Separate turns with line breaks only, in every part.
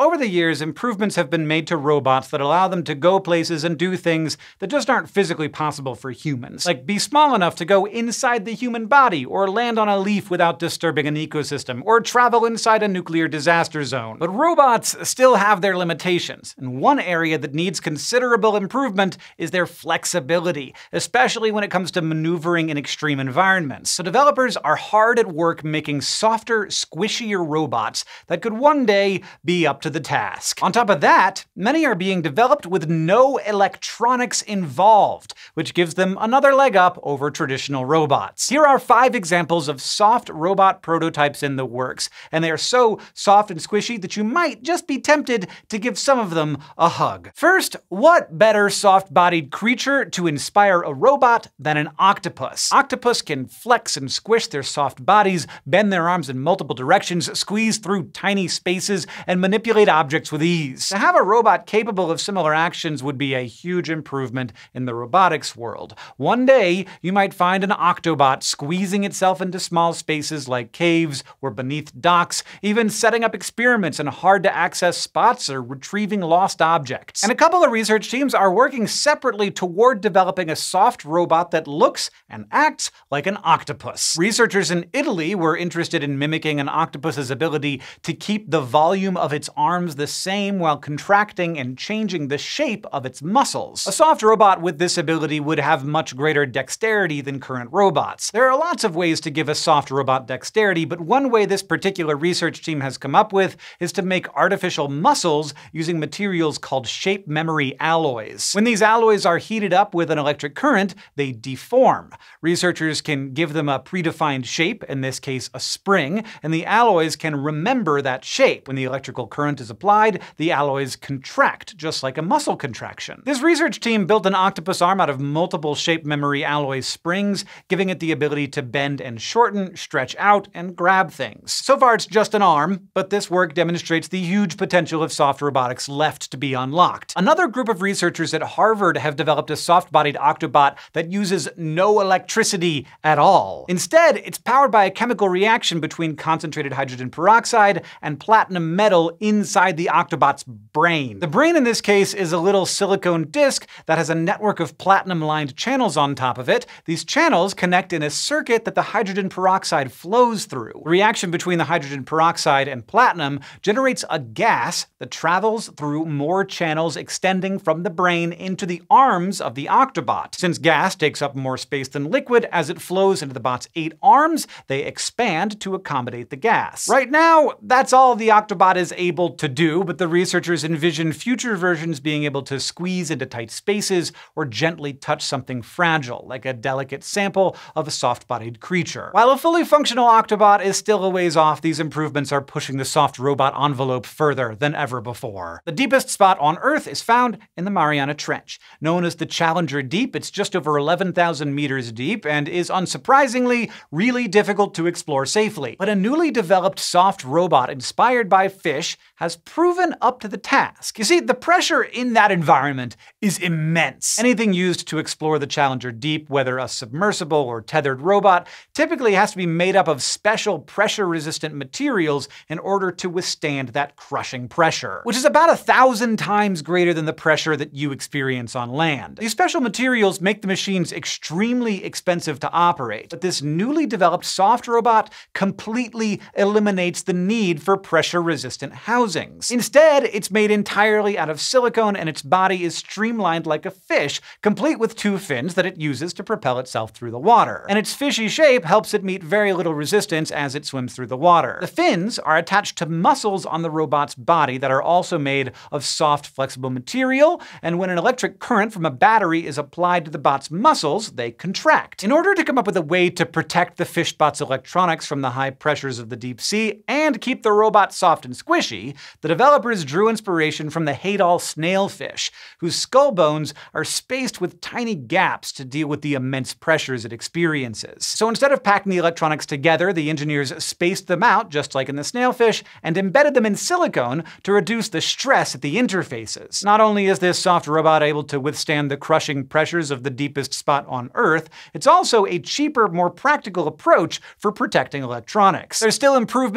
Over the years, improvements have been made to robots that allow them to go places and do things that just aren't physically possible for humans. Like be small enough to go inside the human body, or land on a leaf without disturbing an ecosystem, or travel inside a nuclear disaster zone. But robots still have their limitations, and one area that needs considerable improvement is their flexibility, especially when it comes to maneuvering in extreme environments. So developers are hard at work making softer, squishier robots that could one day be up to the task. On top of that, many are being developed with no electronics involved, which gives them another leg up over traditional robots. Here are 5 examples of soft robot prototypes in the works, and they are so soft and squishy that you might just be tempted to give some of them a hug. First, what better soft-bodied creature to inspire a robot than an octopus? Octopus can flex and squish their soft bodies, bend their arms in multiple directions, squeeze through tiny spaces, and manipulate objects with ease. To have a robot capable of similar actions would be a huge improvement in the robotics world. One day, you might find an Octobot squeezing itself into small spaces like caves or beneath docks, even setting up experiments in hard-to-access spots or retrieving lost objects. And a couple of research teams are working separately toward developing a soft robot that looks and acts like an octopus. Researchers in Italy were interested in mimicking an octopus's ability to keep the volume of its arms the same while contracting and changing the shape of its muscles. A soft robot with this ability would have much greater dexterity than current robots. There are lots of ways to give a soft robot dexterity, but one way this particular research team has come up with is to make artificial muscles using materials called shape memory alloys. When these alloys are heated up with an electric current, they deform. Researchers can give them a predefined shape, in this case a spring, and the alloys can remember that shape. When the electrical current is applied, the alloys contract, just like a muscle contraction. This research team built an octopus arm out of multiple shape memory alloy springs, giving it the ability to bend and shorten, stretch out, and grab things. So far it's just an arm, but this work demonstrates the huge potential of soft robotics left to be unlocked. Another group of researchers at Harvard have developed a soft-bodied Octobot that uses no electricity at all. Instead, it's powered by a chemical reaction between concentrated hydrogen peroxide and platinum metal inside the Octobot's brain. The brain in this case is a little silicone disc that has a network of platinum-lined channels on top of it. These channels connect in a circuit that the hydrogen peroxide flows through. The reaction between the hydrogen peroxide and platinum generates a gas that travels through more channels extending from the brain into the arms of the Octobot. Since gas takes up more space than liquid, as it flows into the bot's 8 arms, they expand to accommodate the gas. Right now, that's all the Octobot is able to do, but the researchers envision future versions being able to squeeze into tight spaces or gently touch something fragile, like a delicate sample of a soft-bodied creature. While a fully functional Octobot is still a ways off, these improvements are pushing the soft robot envelope further than ever before. The deepest spot on Earth is found in the Mariana Trench. Known as the Challenger Deep, it's just over 11,000 meters deep and is, unsurprisingly, really difficult to explore safely. But a newly developed soft robot inspired by fish has proven up to the task. You see, the pressure in that environment is immense. Anything used to explore the Challenger Deep, whether a submersible or tethered robot, typically has to be made up of special pressure-resistant materials in order to withstand that crushing pressure, which is about 1,000 times greater than the pressure that you experience on land. These special materials make the machines extremely expensive to operate, but this newly developed soft robot completely eliminates the need for pressure-resistant housings. Instead, it's made entirely out of silicone, and its body is streamlined like a fish, complete with 2 fins that it uses to propel itself through the water. And its fishy shape helps it meet very little resistance as it swims through the water. The fins are attached to muscles on the robot's body that are also made of soft, flexible material, and when an electric current from a battery is applied to the bot's muscles, they contract. In order to come up with a way to protect the fish bot's electronics from the high pressures of the deep sea and keep the robot soft and squishy, the developers drew inspiration from the Hadal snailfish, whose skull bones are spaced with tiny gaps to deal with the immense pressures it experiences. So instead of packing the electronics together, the engineers spaced them out, just like in the snailfish, and embedded them in silicone to reduce the stress at the interfaces. Not only is this soft robot able to withstand the crushing pressures of the deepest spot on Earth, it's also a cheaper, more practical approach for protecting electronics. There's still improvements to be made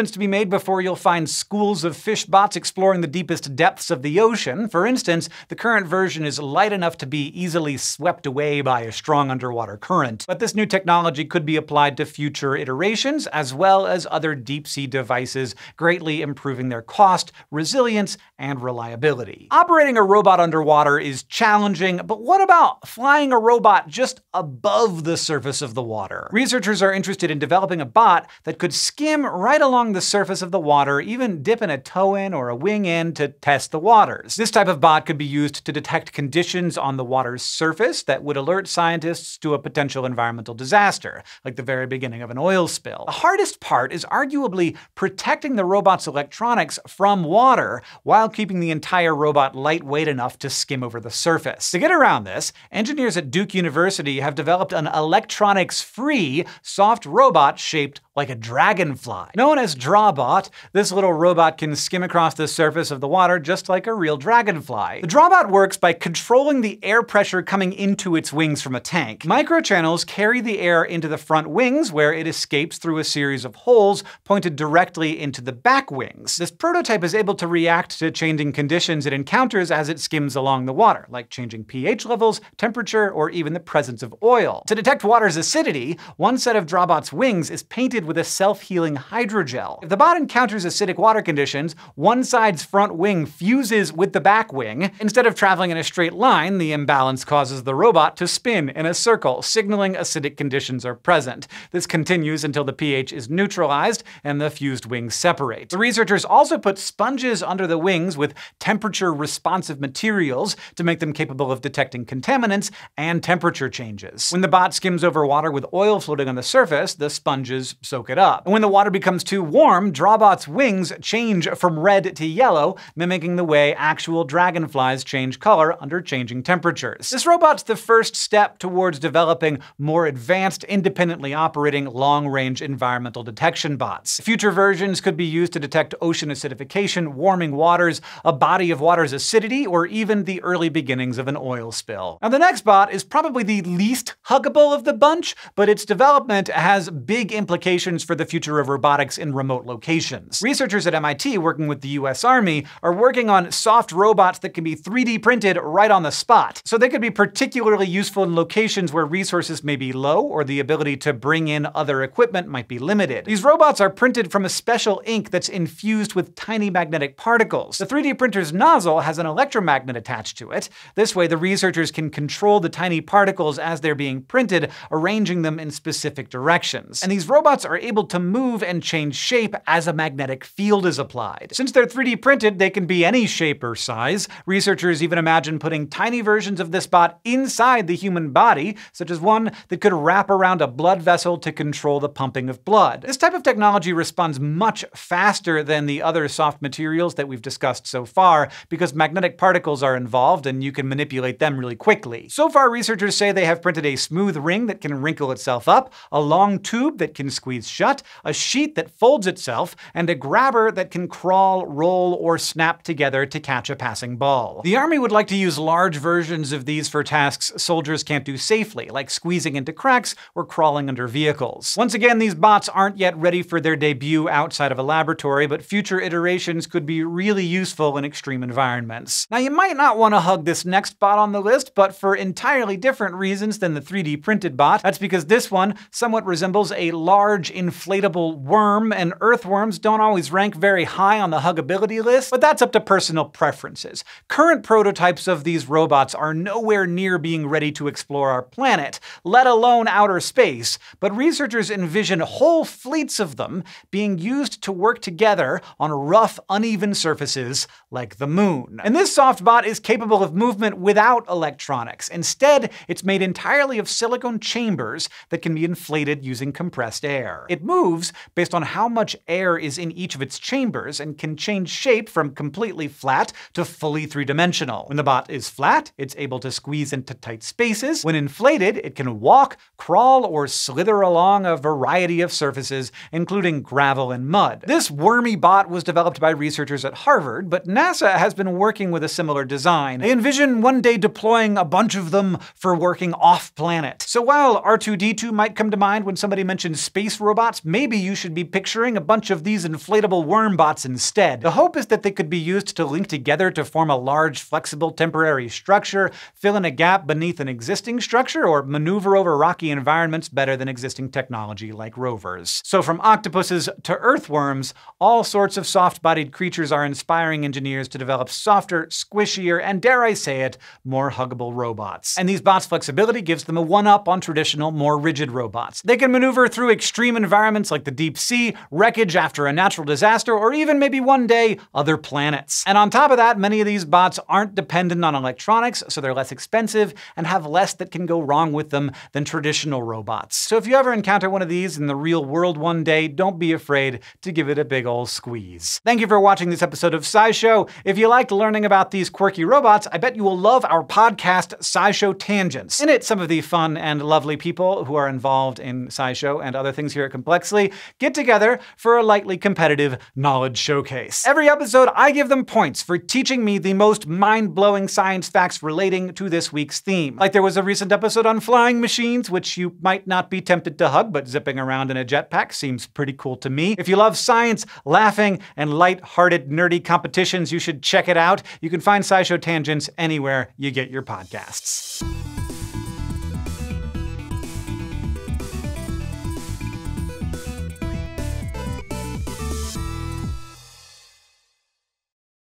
made before you'll find schools of fish bots exploring the deepest depths of the ocean. For instance, the current version is light enough to be easily swept away by a strong underwater current. But this new technology could be applied to future iterations, as well as other deep-sea devices, greatly improving their cost, resilience, and reliability. Operating a robot underwater is challenging, but what about flying a robot just above the surface of the water? Researchers are interested in developing a bot that could skim right along the surface of the water, even dipping a toe in or a wing in to test the waters. This type of bot could be used to detect conditions on the water's surface that would alert scientists to a potential environmental disaster, like the very beginning of an oil spill. The hardest part is arguably protecting the robot's electronics from water while keeping the entire robot lightweight enough to skim over the surface. To get around this, engineers at Duke University have developed an electronics-free soft robot shaped like a dragonfly. Known as Drawbot, this little robot can skim across the surface of the water just like a real dragonfly. The Drawbot works by controlling the air pressure coming into its wings from a tank. Microchannels carry the air into the front wings, where it escapes through a series of holes pointed directly into the back wings. This prototype is able to react to changing conditions it encounters as it skims along the water, like changing pH levels, temperature, or even the presence of oil. To detect water's acidity, one set of Drawbot's wings is painted with a self-healing hydrogel. If the bot encounters acidic water conditions, one side's front wing fuses with the back wing. Instead of traveling in a straight line, the imbalance causes the robot to spin in a circle, signaling acidic conditions are present. This continues until the pH is neutralized and the fused wings separate. The researchers also put sponges under the wings with temperature-responsive materials to make them capable of detecting contaminants and temperature changes. When the bot skims over water with oil floating on the surface, the sponges soak it up. And when the water becomes too warm, Drawbot's wings change from red to yellow, mimicking the way actual dragonflies change color under changing temperatures. This robot's the first step towards developing more advanced, independently operating, long-range environmental detection bots. Future versions could be used to detect ocean acidification, warming waters, a body of water's acidity, or even the early beginnings of an oil spill. Now, the next bot is probably the least huggable of the bunch, but its development has big implications for the future of robotics in remote locations. Researchers at MIT, working with the US Army, are working on soft robots that can be 3D printed right on the spot. So they could be particularly useful in locations where resources may be low or the ability to bring in other equipment might be limited. These robots are printed from a special ink that's infused with tiny magnetic particles. The 3D printer's nozzle has an electromagnet attached to it. This way, the researchers can control the tiny particles as they're being printed, arranging them in specific directions. And these robots are able to move and change shape as a magnetic field is applied. Since they're 3D printed, they can be any shape or size. Researchers even imagine putting tiny versions of this bot inside the human body, such as one that could wrap around a blood vessel to control the pumping of blood. This type of technology responds much faster than the other soft materials that we've discussed so far, because magnetic particles are involved and you can manipulate them really quickly. So far, researchers say they have printed a smooth ring that can wrinkle itself up, a long tube that can squeeze shut, a sheet that folds itself, and a grabber that can crawl, roll, or snap together to catch a passing ball. The Army would like to use large versions of these for tasks soldiers can't do safely, like squeezing into cracks or crawling under vehicles. Once again, these bots aren't yet ready for their debut outside of a laboratory, but future iterations could be really useful in extreme environments. Now, you might not want to hug this next bot on the list, but for entirely different reasons than the 3D printed bot. That's because this one somewhat resembles a large inflatable worm, and earthworms don't always rank very high on the huggability list, but that's up to personal preferences. Current prototypes of these robots are nowhere near being ready to explore our planet, let alone outer space, but researchers envision whole fleets of them being used to work together on rough, uneven surfaces like the moon. And this soft bot is capable of movement without electronics. Instead, it's made entirely of silicone chambers that can be inflated using compressed air. It moves based on how much air is in each of its chambers and can change shape from completely flat to fully three-dimensional. When the bot is flat, it's able to squeeze into tight spaces. When inflated, it can walk, crawl, or slither along a variety of surfaces, including gravel and mud. This wormy bot was developed by researchers at Harvard, but NASA has been working with a similar design. They envision one day deploying a bunch of them for working off-planet. So while R2-D2 might come to mind when somebody mentions space robots, maybe you should be picturing a bunch bunch of these inflatable worm bots instead. The hope is that they could be used to link together to form a large, flexible, temporary structure, fill in a gap beneath an existing structure, or maneuver over rocky environments better than existing technology like rovers. So from octopuses to earthworms, all sorts of soft-bodied creatures are inspiring engineers to develop softer, squishier, and dare I say it, more huggable robots. And these bots' flexibility gives them a one-up on traditional, more rigid robots. They can maneuver through extreme environments like the deep sea, wreckage after a natural disaster, or even maybe one day, other planets. And on top of that, many of these bots aren't dependent on electronics, so they're less expensive and have less that can go wrong with them than traditional robots. So if you ever encounter one of these in the real world one day, don't be afraid to give it a big ol' squeeze. Thank you for watching this episode of SciShow. If you liked learning about these quirky robots, I bet you will love our podcast, SciShow Tangents. In it, some of the fun and lovely people who are involved in SciShow and other things here at Complexly get together for a lightly competitive knowledge showcase. Every episode, I give them points for teaching me the most mind-blowing science facts relating to this week's theme. Like there was a recent episode on flying machines, which you might not be tempted to hug, but zipping around in a jetpack seems pretty cool to me. If you love science, laughing, and light-hearted, nerdy competitions, you should check it out. You can find SciShow Tangents anywhere you get your podcasts.